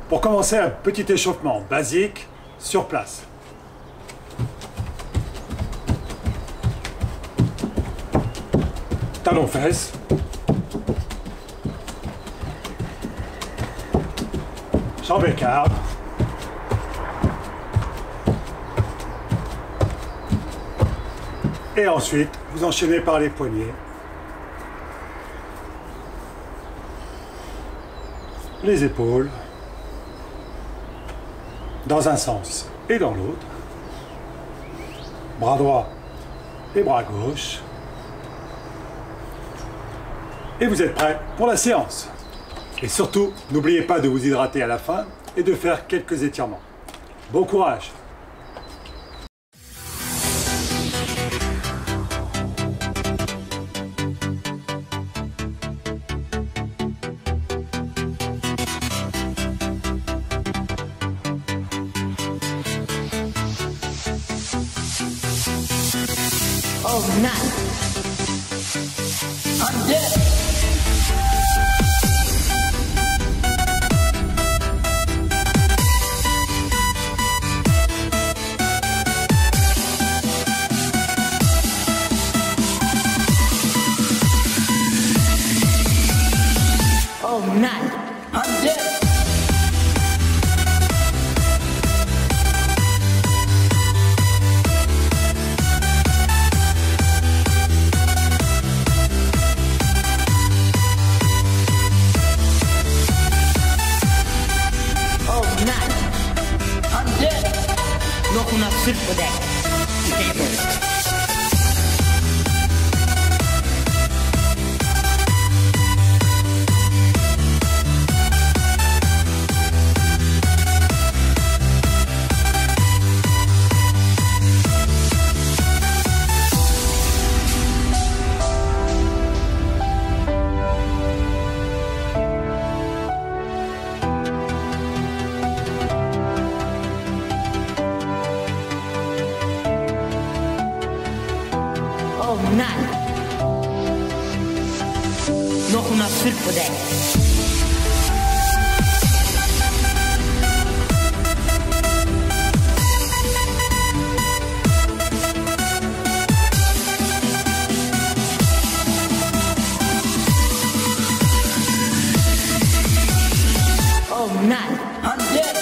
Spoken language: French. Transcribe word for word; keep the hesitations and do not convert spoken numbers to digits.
Pour commencer, un petit échauffement basique sur place. Talons-fesses. Jambes écartes. Et ensuite, vous enchaînez par les poignets. Les épaules. Dans un sens et dans l'autre. Bras droit et bras gauche. Et vous êtes prêts pour la séance. Et surtout, n'oubliez pas de vous hydrater à la fin et de faire quelques étirements. Bon courage! Oh, nice. I'm dead. Oh, nice. I'm dead. Nog una super deck. Oh, nice. Nog una super deck. Oh, nice. I'm dead.